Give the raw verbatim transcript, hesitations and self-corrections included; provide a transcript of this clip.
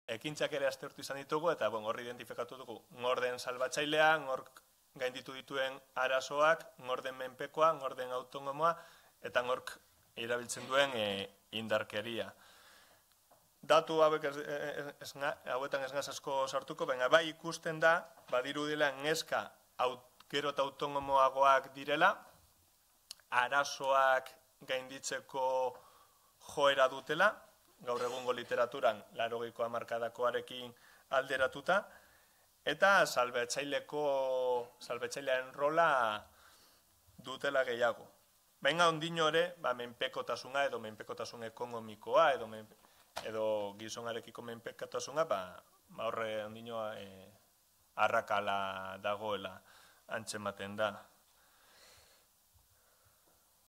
ekintzak ere aztertu izan ditugu, eta bon, hor identifikatu dugu ngorden salbatzailea, ngor gainditu dituen arazoak, ngorden menpekoa, ngorden autonomoa, eta ngork erabiltzen duen e, indarkeria. Datu hauek ez, ez, hauetan ez gaz asko sartuko, baina bai ikusten da, badiru dela neska aut, gero eta autonomoagoak direla, arazoak gainditzeko joera dutela, gaur egungo literaturan laurogeiko hamarkadakoarekin alderatuta, eta salbetzaileko, salbetzailearen rola dutela gehiago. Baina ondino ere, ba, menpekotasuna edo menpekotasun ekonomikoa edo, men, edo gizonarekiko menpekotasuna, ba, ba horre ondino e, arrakala dagoela antzematen da.